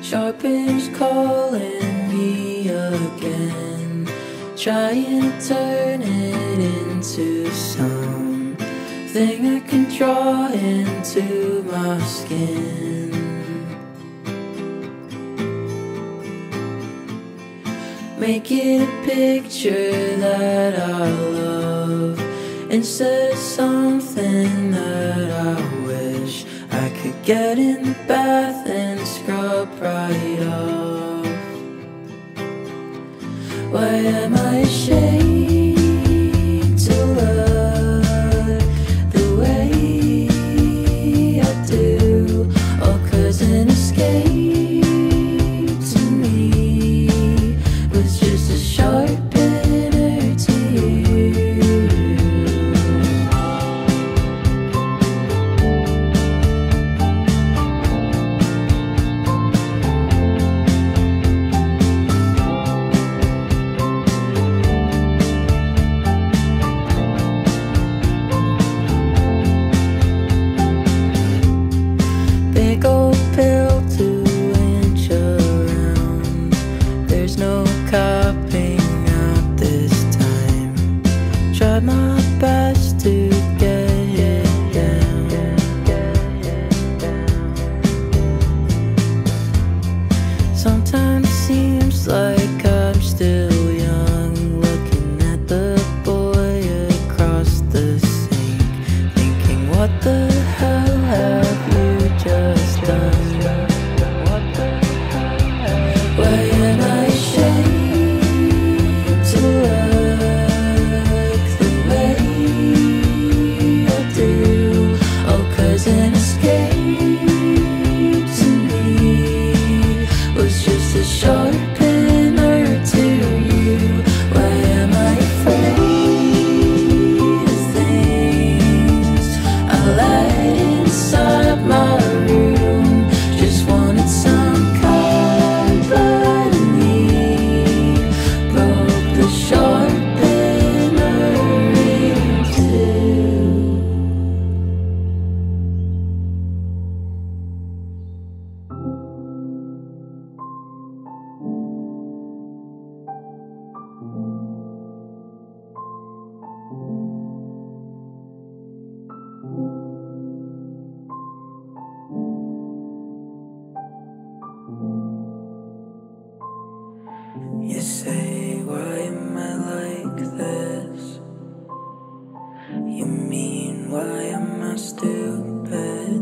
Sharpen's calling me again, trying to turn it into something I can draw into my skin. Make it a picture that I love, instead of something that I wish I could get in the bath and scrub right off. Why am I ashamed to look the way I do? All 'cause an escape to me was just a sharpener to you. Big old pill to inch around, there's no copping out this time. Tried my best to get it down. Sometimes it seems like I'm still young, looking at the boy across the sink, thinking, what the hell have you just done? Why am I ashamed to look the way I do? Oh, 'cause an escape to me was just a sharpener to you. Why am I afraid of things I let inside my room? Just wanted some company, broke the sharpener in two. You say, why am I like this? You mean, why am I stupid?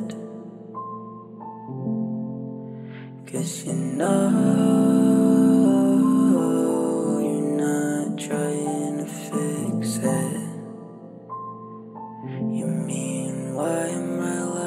'Cause you know you're not trying to fix it. You mean, why am I like